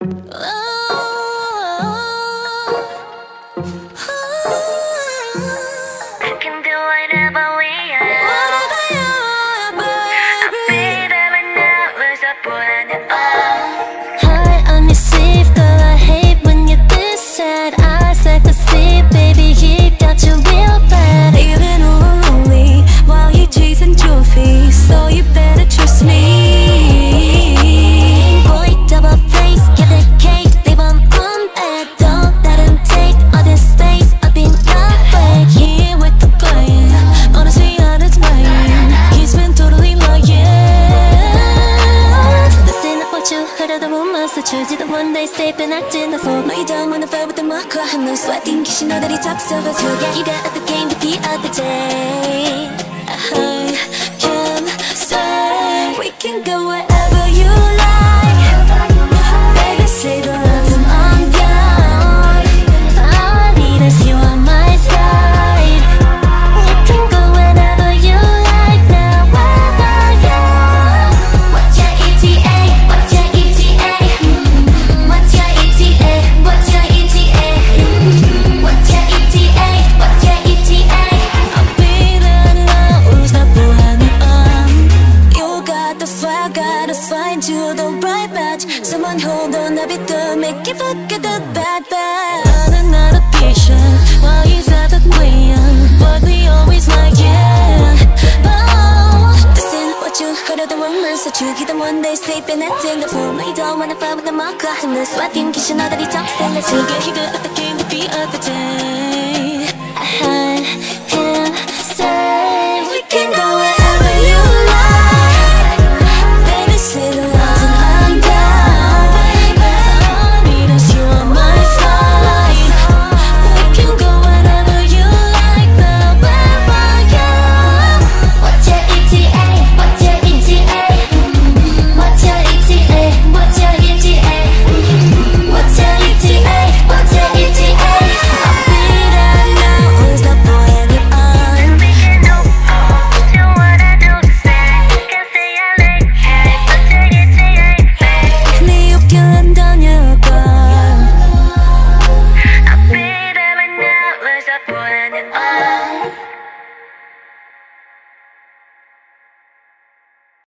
can do whatever we are. Whatever you are, baby. 앞이 나와서 보라는 High on your sleeve, girl, I hate when you're this sad. Eyes like a sea, baby, he got you real bad. Even all lonely while you're chasing trophies, so you better trust me. Boy, double face, get the cake, leave on that. Don't let him take all this space up in your way. Here with the client, honestly, it's mine. He's been totally lying. So this ain't about you, 하려다 못 맞서주지도 one day sleeping acting the fool. 너희 don't wanna fight with the mark, I'm no sweating. 귀신너들이 적셔가지고 You got the game to the other day. I can say we can go wherever you like. Baby, say the love I'm down. All I need is you on my side. We can go whenever you like now, wherever you. What's your ETA? What's your ETA? What's your ETA? What's your ETA? What's your ETA? What's your ETA? I'll be there now, who's not 보라는 You got the fire, gotta find you the right match. Someone hold on a bit to make you forget the bad bad. 나는 not a patient while he's at the queen, but we always like yeah. Oh, this ain't what you heard of the rumors that you get the one day sleeping acting the fool. You don't wanna fight with the mark, I'm the sweating 귀신너들이 적stell을 You get good at the game to the other day. I can say